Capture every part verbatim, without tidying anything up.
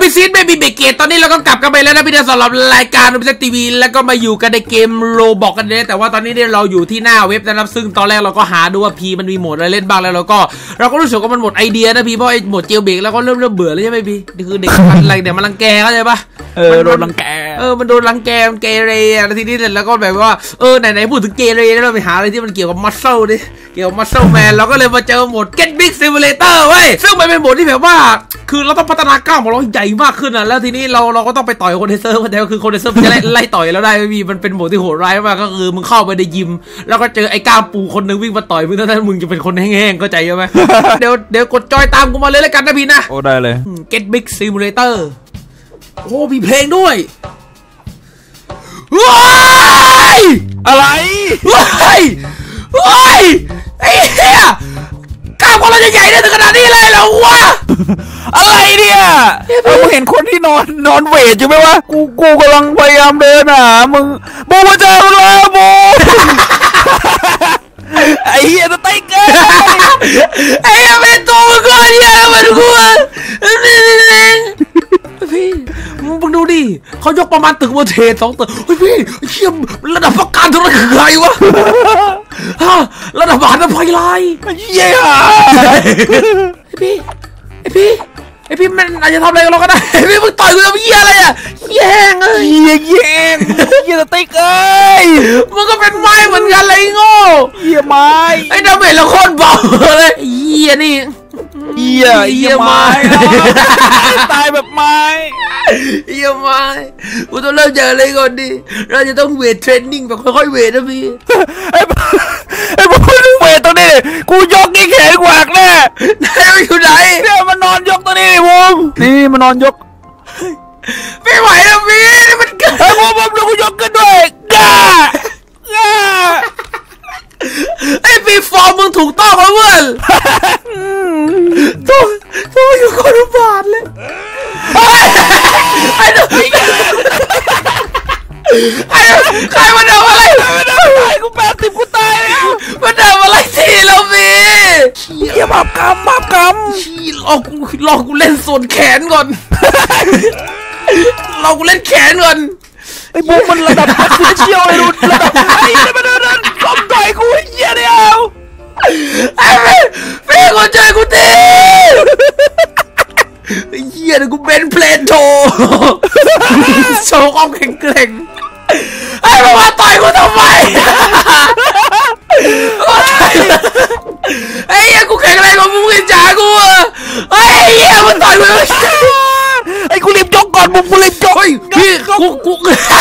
ซีดไม่มีเบรกเกตตอนนี้เราก็กลับกันไปแล้วนะพี่เดชสำหรับรายการดูเป็นทีวีแล้วก็มาอยู่กันในเกมโรบอกกันเนี่ยแต่ว่าตอนนี้เนี่ยเราอยู่ที่หน้าเว็บนะครับซึ่งตอนแรกเราก็หาดูว่าพีมันมีโหมดอะไรเล่นบ้างแล้วเราก็เราก็รู้สึกว่ามันหมดไอเดียนะพี่เพราะไอโหมดเจลเบรกแล้วก็เริ่มเริ่มเบื่อแล้วใช่ไหมพี่นี่คือเด็กอะไรเดี๋ยวมันรังแกเข้าใจปะเออโดนรังแกเออมันโดนรังแกมันเกเรอะไรทีนี้แล้วก็แบบว่าเออไหนๆพูดถึงเกเรแล้วเราไปหาอะไรที่มันเกี่ยวกับมัสเซิลดิเกี่ยวกับมัสเซิลแมนเราก็เลยมาเจอโหมด Get Big Simulator เว้ยซึ่งมันเป็นโหมดที่แบบว่าคือเราต้องพัฒนากล้ามของเราใหญ่มากขึ้นอ่ะแล้วทีนี้เราเราก็ต้องไปต่อยคนในเซิร์ฟแต่ก็คือคนในเซิร์ฟจะไล่ไล่ต่อยแล้วได้ไม่มีมันเป็นโหมดที่โหดร้ายมากก็คือมึงเข้าไปในยิมแล้วก็เจอไอ้กล้ามปูคนนึงวิ่งมาต่อยมึงเท่านั้นมึงจะเป็นคนแห้งๆเข้าใจไหม เดี๋ยวเดี๋ยวกดจอยตามกูมาเลยแล้วกันนะพี่นะโอ้ได้เลย Get Big Simulator โอ้มีเพลงด้วยว้ายอะไรว้ายว้ายไอ้เหี้ยกล้ามของเราจะใหญ่ได้ถึงขนาดนี้เลยเหรอวะอะไรเนี่ยมึงเห็นคนที่นอนนอนเวทอยู่ไหมวะกูกูกำลังพยายามเดินหามึงบูมาเจอแล้วบูไอ้เหี้ยตัวเต็งเกินไอ้เหี้ยเป็นตัวมึงก่อนเหี้ยมันกูพี่มึงดูดิเขายกประมาณตึกบนเทสสองตึกเฮ้ยพี่เชี่ยระดับประกันเท่านั้นคือใครวะฮะระดับมหาภัยไล่เย้ไอพี่ไอพี่ไอพี่มันอาจจะทำอะไรกับเราก็ได้ไอพี่มึงต่อยกูทำเหี้ยอะไรอ่ะแย่งเอ้ยแย่แย่งเหี้ยติ๊กเอ้ยมึงก็เป็นไม้เหมือนกันเลยโง่เหี้ยไม้ไอ้ดาเมจละโคตรเบาเลยเหี้ยนี่เหี้ยเหี้ยไม้ตายแบบไม้เหี้ยไม้กูต้องเริ่มจากอะไรก่อนดิเราจะต้องเวทเทรนนิ่งแบบค่อยๆเวทนะพี่ไอ้ไอ้พวกนึงเวทตรงนี้กูยกกี่แขนกวากแน่นายมันอยู่ไหนเนี่ยมันนอนยกตัวนี้วงนี่มันนอนยกไม่ไหวแล้วพี่นี่มันเกิดไอ้พวกผมดูกูยกกันด้วยก้าก้าไอ้ปีฟอร์มมึงถูกต้องแล้วเว้ยตัวตัวอยู่คนละบาทเลยไอ้ตัวไอ้ใครมาทำอะไรมาทำอะไรกูแปดสิบกูตายแล้วมาทำอะไรทีแล้วพี่เฮียมาบกำมาบกำชี้รอกูรอกูเล่นส่วนแขนก่อนรอกูเล่นแขนก่อนไอ้บูมันระดับพัดเชี่ยวไอ้รุ่นระดับไหนมาเดินเดินก้มต่อยกูเฮียเดียวไอ้พี่พี่กูเจอกูทีไอ้เฮียเดี๋ยวกูเป็นเพลนโชว์โชว์ความแข็งแกร่งไอ้มาต่อยกูทำไมไอ้เฮียกูแข็งแรงกว่ามึงกินจ่ากูไอ้เฮียมันต่อยกูไอ้กูรีบยกก่อนมึงกูรีบยกพี่กูกู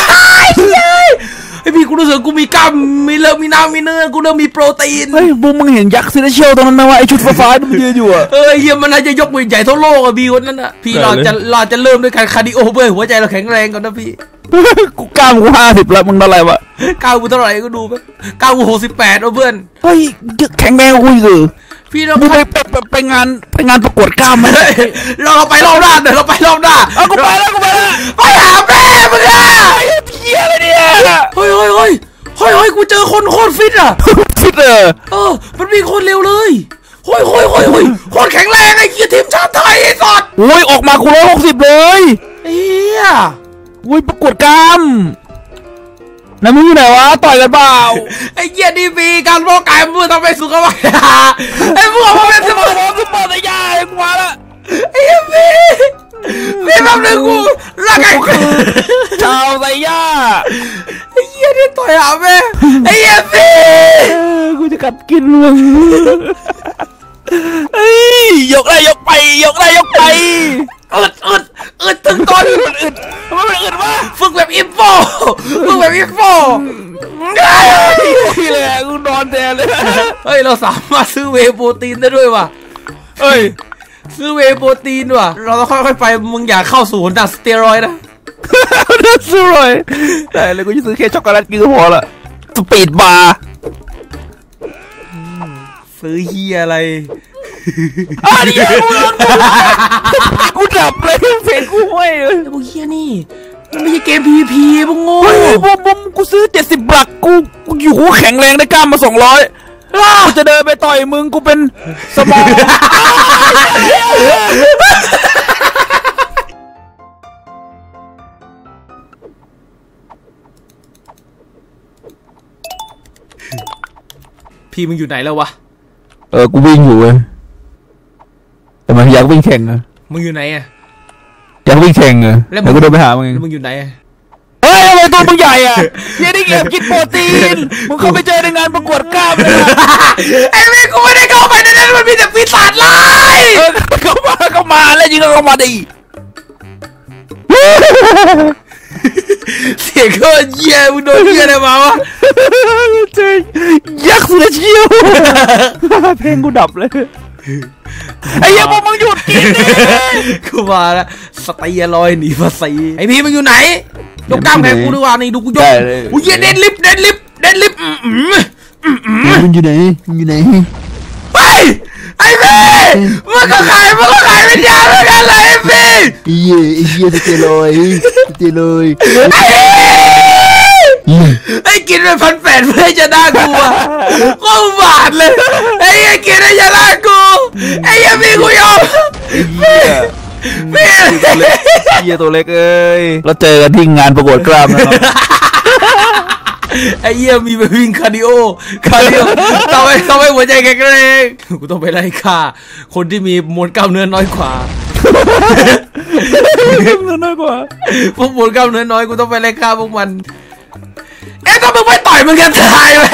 ไอ้พี่กูรู้สึกกูมีกล้ามมีเลือดมีน้ำมีเนื้อกูเริ่มมีโปรตีนเฮ้ยบูมมึงเห็นยักษ์ซิเนเชียลตรงนั้นไหมวะไอชุดฟ้าๆมันยืนอยู่อ่ะเออเฮียมันน่าจะยกมือใหญ่เท่าโลกอะพี่วันนั้นอะพี่เราจะเราจะเริ่มด้วยการคาร์ดิโอเพื่อหัวใจเราแข็งแรงก่อนนะพี่กูกล้ามกูห้าสิบแล้วมึงอะไรวะกล้ามกูเท่าไหร่ก็ดูไปกล้ามกูหกสิบแปดเพื่อนเฮ้ยแข็งแรงกูอยู่พี่เราไปไปไปงานไปงานประกวดกล้ามไหมเราเราไปรอบหน้าเดี๋ยวเราไปรอบหน้าเอากูไปแล้วกูไปแล้วไปหาแม่มึงอะเพี้ยอะไรเนี่ยเฮ้ยเฮ้ยเฮ้ยเฮ้ยเฮ้ยกูเจอคนโคตรฟิตอะฟิตเออเออมันมีคนเร็วเลยเฮ้ยเฮ้ยเฮ้ยเฮ้ยโคตรแข็งแรงไอ้เกียร์ทีมชาติไทยไอ้สัตว์โอ้ยออกมากูร้อยหกสิบเลยเฮียโอ้ยประกวดกล้ามนายมึงอยู่ไหนวะต่อยกันเปล่าไอ้เกียร์ดีบีการป้องกันมือทำให้สุขภาพไอ้พวกมันเป็นสมองสมองตายายกูมาละไอ้พี่พี่ทำเลยกูรักไอ้ชาวไซย่าไอ้เหี้ยนี่ต่อยหาแม่ไอ้เหี้ยพี่กูจะกัดกินมึงเฮ้ยยกได้ยกไปยกได้ยกไปอึดอึดอึดถึงตอนอึดอึดมันเป็นอึดวะฝึกแบบอินโฟฝึกแบบอินโฟนี่เลยกูนอนแทนเลยเฮ้ยเราสามารถซื้อเวย์โปรตีนได้ด้วยว่ะเฮ้ยซื้อเวย์โปรตีนว่ะเราต้องค่อยๆไปมึงอย่าเข้าสู่ดักสเตียรอยด์นะดักสเตียรอยด์แต่เลยกูจะซื้อแค่ช็อกโกแลตกินก็พอละสปีดบาร์ซื้อเฮียอะไรอ่ะนี่กูโดนกูดับเลยเฟซกูห้อยเลยพวกเฮียนี่มันไม่ใช่เกม พี วี พี พวกโง่เฮ้ยบุ้มบุ้มกูซื้อเจ็ดสิบบลักกูกูอยู่กูแข็งแรงได้กล้ามมาสองร้อยกูจะเดินไปต่อยมึงกูเป็นสมองพี่มึงอยู่ไหนแล้ววะเออกูวิ่งอยู่เว้ยแต่มันอยากวิ่งแข่งอะมึงอยู่ไหนอะอยากวิ่งแข่งอะแล้วกูเดินไปหามึงมึงอยู่ไหนเฮ้ยทำไมตัวมึงใหญ่อะยังได้เก็บกินโปรตีนมึงเข้าไปเจอในงานประกวดกล้ามเลยไอ้เม่กูไม่ได้เข้าไปในนั้นมันมีแต่ปีศาจลายเข้ามาเข้ามาแล้วยิงเข้ามาดิเสียงก็เยี่ยมึงโดนเยี่ยอะไรมาวะเจ๊ยักษ์สุดเชี่ยวเพลงกูดับเลยไอ้ยังพวกมึงหยุดกินดิกูมาแล้วสเตียรอยหนีภาษีไอพี่มึงอยู่ไหนยกกล้ามแขนกูดีกว่านี่ดูกูยกกูเยี่ยเด็ดลิฟเด็ดลิฟเด็ดลิฟมันอยู่ไหนมันอยู่ไหนไปไอ้พี่มึงก็ขายมึงก็ขายวิญญาณเหมือนกันเลยไอ้พี่เยี่ยไอ้เยี่ยสเตียรอยสเตียรอยไอ้กินไปพันแปดเพื่อจะได้กูอ่ะก็บาดเลยไอ้ยังกินได้จะได้กูไอ้ยังมีกูยอมพี่ตัวเล็กเยี่ยตัวเล็กเอ้ยเราเจอกันที่งานประกวดกล้ามนะครับไอ้เยี่ยมีไปวิ่งคาร์ดิโอคาร์ดิโอทำไมทำไมหัวใจแข็งแรงกูต้องไปไล่ฆ่าคนที่มีมวลกล้ามเนื้อน้อยกว่าเนื้อน้อยกว่าพวกมวลกล้ามเนื้อน้อยกูต้องไปไล่ฆ่าพวกมันเอ๊ะถ้ามึงไม่ต่อยมึงจะตายไหม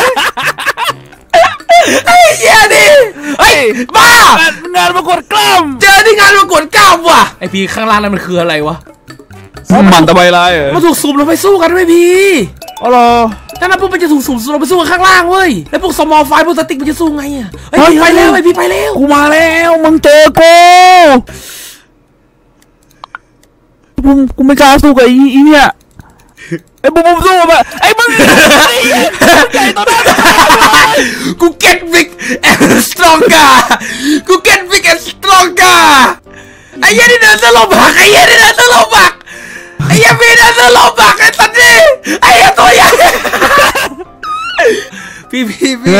ไอ้เหี้ยดิไอ้บ้างานประกวดกล้ามเจอที่งานประกวดกล้ามว่ะไอ้พี่ข้างล่างนั้นมันคืออะไรวะมันตะไบลายมันถูกสุ่มเราไปสู้กันด้วยพี่อ๋อเหรอถ้านั้นพวกมันจะถูกสุ่มเราไปสู้กันข้างล่างเว้ยแล้วพวกสมอลไฟพวกสติ๊กมันจะสู้ไงอ่ะไอ้พี่ไปแล้วไอ้พี่ไปแล้วกูมาแล้วมึงเจอกูกูกูไม่กล้าสู้กับอีเนี่ยไอ้บุ้มสู้มาไอ้มึงใหญ่ตัวนั้นกูเก็ตบิ๊กแอนด์สตรองกากูเก็ตบิ๊กแอนด์สตรองกาไอ้ยันนี่เดินสลบหักไอ้ยันนี่เดินสลบหักไอ้ยันมีเดินสลบหักไอ้สัตว์นี่ไอ้ยันตัวใหญ่พี่พี่พี่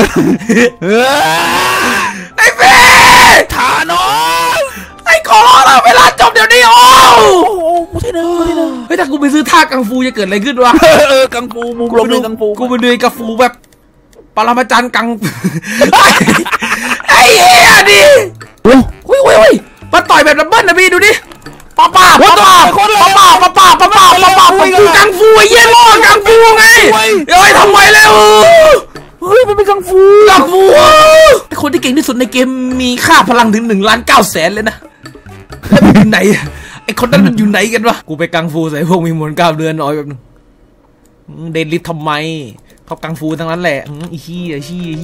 ไอ้เบ้ฐานอสไอ้ขอร้องเราเวลาจบเดี๋ยวนี้โอ้กูที่หนึ่งกูที่หนึ่งเฮ้ยถ้ากูไปซื้อท่ากังฟูจะเกิดอะไรขึ้นวะเออกังฟูมุมลงเลยกังฟูกูไปดูกังฟูแบบปรมาจารย์กังไอ้เหี้ยดิโอ้ยโอ้ยโอ้ยมาต่อยแบบดับเบิ้ลนะพี่ดูดิป้าป้าป้าป้าป้าป้าป้าป้าป้าป้าป้าป้ากูกังฟูไอ้เหี้ยล่อกังฟูไงเฮ้ยทำไมแล้วเฮ้ยมันเป็นกังฟูกังฟูคนที่เก่งที่สุดในเกมมีค่าพลังถึงหนึ่งล้านเก้าแสนเลยนะแล้วมันอยู่ไหนไอ้คนนั้นมันอยู่ไหนกันวะกูไปกังฟูใส่พวกมีมวลกล้ามเนื้อน้อยแบบนึงเดนลิฟทำไมเขากังฟูทั้งนั้นแหละอีชี้อีชี้อี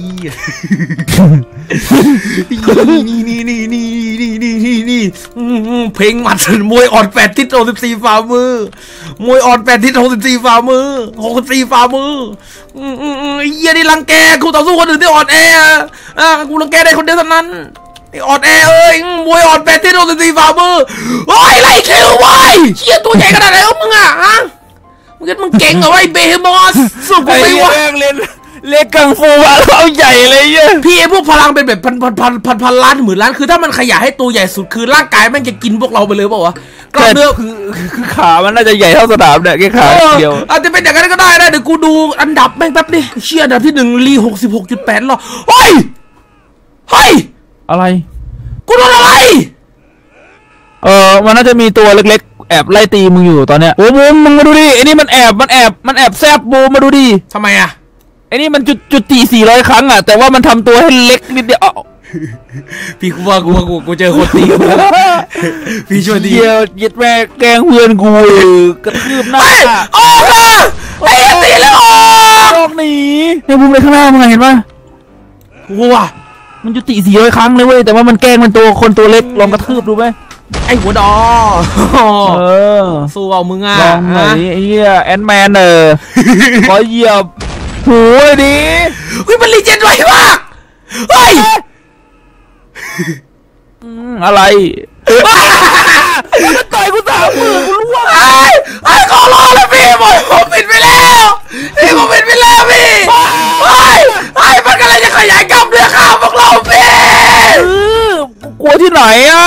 นี่นี่นี่นี่นี่นี่นี่นี่เพลงหมัดมวยอ่อนแปดทิศหกสิบสี่ฝ่ามือมวยอ่อนแปดทิศหกสิบสี่ฝ่ามือหกสิบสี่ฝ่ามือไอ้เหี้ยนี่รังแกกูต่อสู้คนอื่นที่อ่อนแออ่ะกูรังแกได้คนเดียวเท่านั้นไอ้อ่อนแอเอ้ยมวยอ่อนแปดทิศหกสิบสี่ฝ่ามือโอ้ยไล่เขียวไว้เชี่ยตัวใหญ่ขนาดไหนวะมึงอ่ะฮะมึงมึงเก่งเหรอไอ้เบย์มอสสู้กูไม่ไหวเล่นเล็กกังฟูว่าเราใหญ่เลยเยอะพี่ไอ้พวกพลังเป็นแบบพันพันพันพันพันล้านหมื่นล้านคือถ้ามันขยายให้ตัวใหญ่สุดคือร่างกายมันจะกินพวกเราไปเลยเปล่าวะกล้ามเนื้อคือคือขามันน่าจะใหญ่เท่าสนามเนี่ยแค่ขาเดียวอาจจะเป็นอย่างนั้นก็ได้นะเดี๋ยวกูดูอันดับแม่งแป๊บดิเชียร์อันดับที่หนึ่งลีหกสิบหกจุดแปดหรอเฮ้ยเฮ้ยอะไรกูโดนอะไรเออมันน่าจะมีตัวเล็กๆแอบไล่ตีมึงอยู่ตอนเนี้ยโอ้บูมมึงมาดูดิไอ้นี่มันแอบมันแอบมันแอบแซบบูมมาดูดิทำไมอ่ะไอ้นี่มันจุดจุดตีสี่ร้อยครั้งอ่ะแต่ว่ามันทำตัวให้เล็กนิดเดียวพี่กูว่ากูว่ากูกูเจอคนตีพี่ช่วยดีเยี่ยยึดแม่แกงเพื่อนกูกระทืบหน้าโอ้ค่ะไอ้ตีแล้วออกหนีไอ้บูมไปข้างหน้ามึงเห็นปะกูว่ามันจุดตีสี่ร้อยครั้งเลยเว้ยแต่ว่ามันแกล้งมันตัวคนตัวเล็กลองกระทืบดูไหมไอ้หัวดอเออสู้เอามึงอ่ะลองหน่อยไอ้เหี้ยแอนแมนเออขอเหยียบหูดิเฮ้ยมันรีเจนไวมากเฮ้ยอะไรมันต่อยกูสามมือกูรู้ว่าไอ้ไอ้ขอร้องเลยพี่ผมปิดไปแล้วพี่ผมปิดไปแล้วพี่ไอ้ไอ้มันกำลังจะขยายกล้ามเนื้อข้าวพวกเราพี่กลัวที่ไหนอ่ะ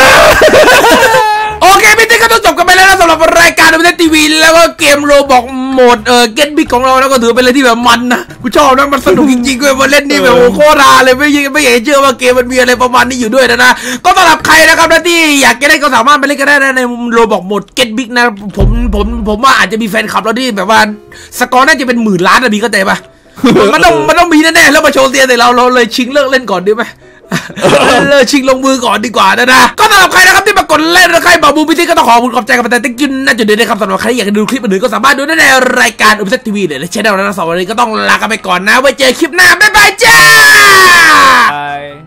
โอเคพี่ติ๊กก็ต้องจบกันไปแล้วนะสำหรับรายการดูเล่นทีวีแล้วก็เกมโรบอกโหมดเออ Get Big ของเราแล้วก็ถือเป็นอะไรที่แบบมันนะกูชอบนะมันสนุกจริงๆเลยมาเล่นนี่แบบโอ้โคตรฮาเลยไม่ไม่อยากเชื่อว่าเกมมันมีอะไรประมาณนี้อยู่ด้วยนะนะก็สำหรับใครนะครับนะที่อยากจะได้ก็สามารถไปเล่นกันได้ในโรบอกโหมด Get Big นะผมผมผมว่าอาจจะมีแฟนคลับเราที่แบบว่าสกอร์น่าจะเป็นหมื่นล้านนะพี่เข้าใจปะมันต้องมันต้องมีแน่ๆแล้วมาโชว์เตียนแต่เราเราเลยชิงเลิกเล่นก่อนดีไหมเลิกชิงลงมือก่อนดีกว่านะนะก็สำหรับใครนะครับที่มากดเล่นและใครบอกบูมพิธีก็ต้องขอบคุณขอบใจกับแต่ติ๊กกินน่าจะเดือดนะครับสำหรับใครอยากดูคลิปอื่นก็สามารถดูได้ในรายการอุปเซตทีวีหรือในช่องนั้นสำหรับวันนี้ก็ต้องลากันไปก่อนนะไว้เจอคลิปหน้าบ๊ายบายจ้า